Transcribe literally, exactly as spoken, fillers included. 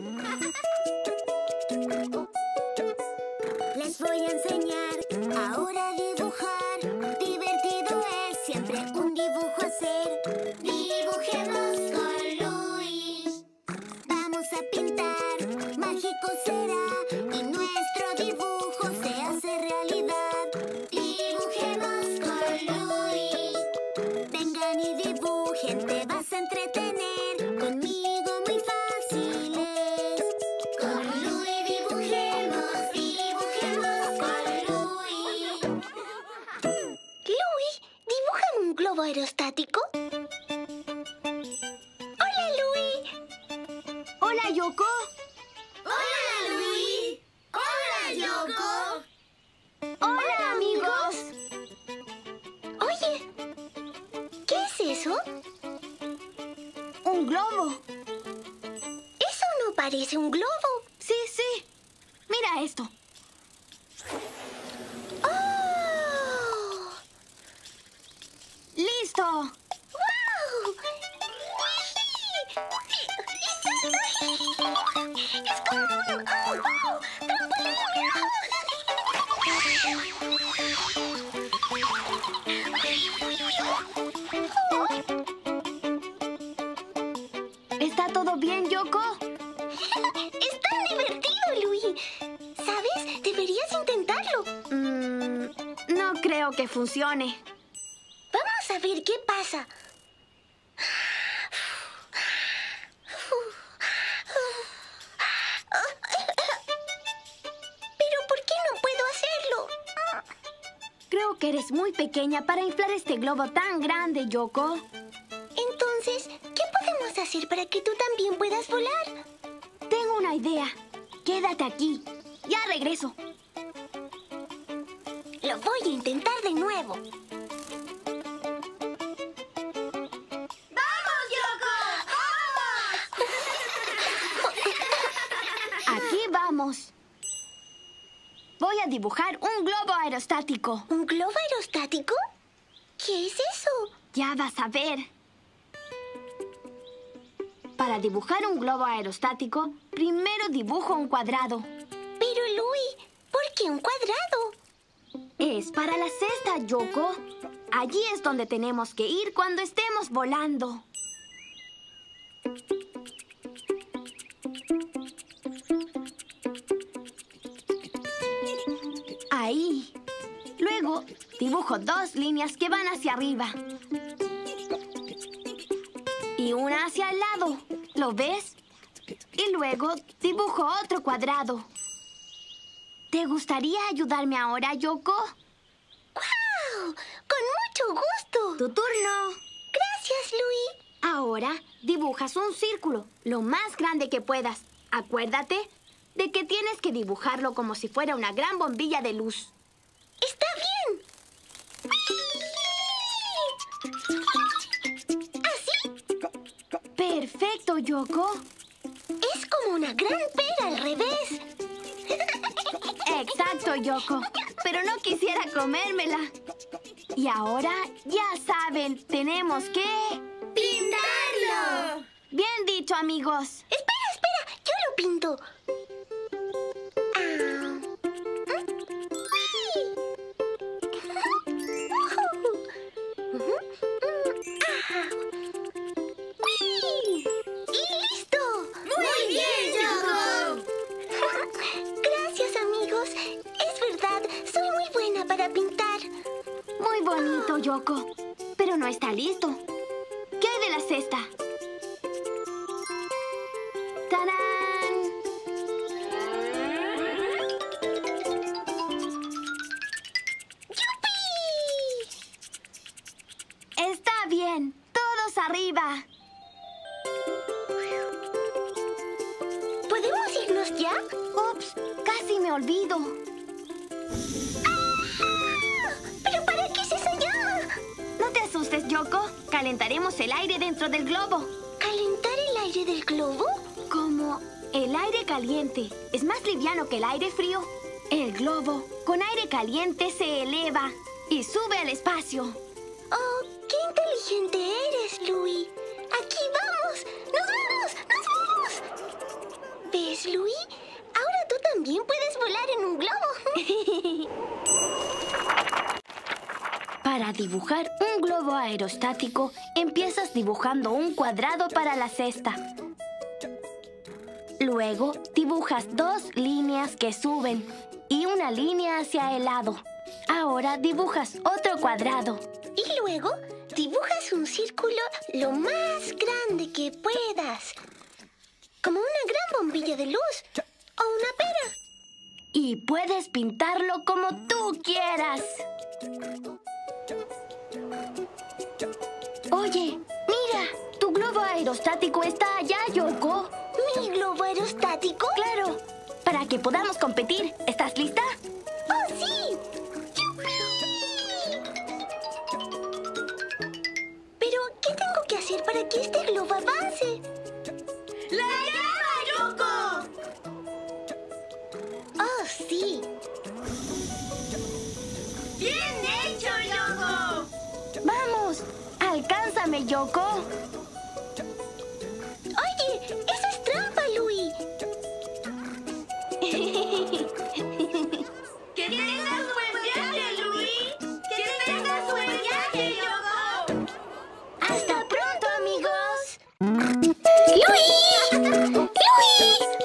Les voy a enseñar ahora a dibujar. Divertido es siempre un dibujo hacer. Dibujemos con Luis. Vamos a pintar, mágico será. Y nuestro dibujo se hace realidad. Dibujemos con Luis. Vengan y dibujen, te vas a entretener. Conmigo muy fácil es. Con Luis dibujemos, dibujemos con Luis. Luis, ¿dibújame un globo aerostático? ¡Hola, Luis! ¡Hola, Yoko! ¡Hola, Luis! ¡Hola, Yoko! ¡Hola, amigos! Oye, ¿qué es eso? ¡Un globo! Eso no parece un globo. Sí, sí. Mira esto. ¡Oh! ¡Listo! ¡Wow! ¡Es como un... ¡Oh, wow! ¡Trampolín! ¿Está todo bien, Yoko? ¡Es tan divertido, Luis! ¿Sabes? Deberías intentarlo. Mm, no creo que funcione. Vamos a ver qué pasa. ¿Pero por qué no puedo hacerlo? Creo que eres muy pequeña para inflar este globo tan grande, Yoko. Entonces, ¿qué podemos hacer para que tú también puedas volar? Tengo una idea. Quédate aquí. Ya regreso. Lo voy a intentar de nuevo. ¡Vamos, Yoko! Aquí vamos. Voy a dibujar un globo aerostático. ¿Un globo aerostático? ¿Qué es eso? Ya vas a ver. Para dibujar un globo aerostático, primero dibujo un cuadrado. Pero, Luis, ¿por qué un cuadrado? Es para la cesta, Yoko. Allí es donde tenemos que ir cuando estemos volando. Ahí. Luego, dibujo dos líneas que van hacia arriba. Y una hacia el lado. ¿Lo ves? Y luego dibujo otro cuadrado. ¿Te gustaría ayudarme ahora, Yoko? ¡Guau! ¡Con mucho gusto! Tu turno. Gracias, Luis. Ahora dibujas un círculo, lo más grande que puedas. Acuérdate de que tienes que dibujarlo como si fuera una gran bombilla de luz. ¡Está bien! ¿Así? Perfecto, Yoko. Es como una gran pera al revés. Exacto, Yoko. Pero no quisiera comérmela. Y ahora, ya saben, tenemos que... ¡Pintarlo! Bien dicho, amigos. Espera, espera. Yo lo pinto. Ah. ¡Uy! ¡Uy! ¡Y listo! ¡Muy bien, Yoko! Gracias, amigos. Es verdad, soy muy buena para pintar. Muy bonito, Yoko. Pero no está listo. ¿Qué hay de la cesta? ¡Tarán! ¡Yupi! Está bien. Todos arriba. ¿Podemos irnos ya? Ups, casi me olvido. ¿Pero para qué es esa llama? No te asustes, Yoko. Calentaremos el aire dentro del globo. ¿Calentar el aire del globo? Como el aire caliente es más liviano que el aire frío, el globo con aire caliente se eleva y sube al espacio. Oh, qué inteligente eres, Luis. Aquí vamos. ¡Nos vamos! ¡Nos vamos! ¿Ves, Louie? Ahora tú también puedes volar en un globo. Para dibujar un globo aerostático, empiezas dibujando un cuadrado para la cesta. Luego, dibujas dos líneas que suben y una línea hacia el lado. Ahora dibujas otro cuadrado. Y luego, dibujas un círculo lo más grande que puedas. Como una gran bombilla de luz o una pera. Y puedes pintarlo como tú quieras. Oye, mira, tu globo aerostático está allá, Yoko. ¿Mi globo aerostático? Claro, para que podamos competir. ¿Estás lista? ¡Oh, sí! ¡Yupi! Pero, ¿qué tengo que hacer para que este globo avance? ¡La llama, Yoko! ¡Oh, sí! ¡Bien hecho, Yoko! ¡Vamos! ¡Alcánzame, Yoko! Oye, eso es trampa, Louie. ¡Que tengas buen viaje, Louie! ¡Que tengas buen viaje, Yoko! ¡Hasta pronto, amigos! ¡Louie! ¡Louie!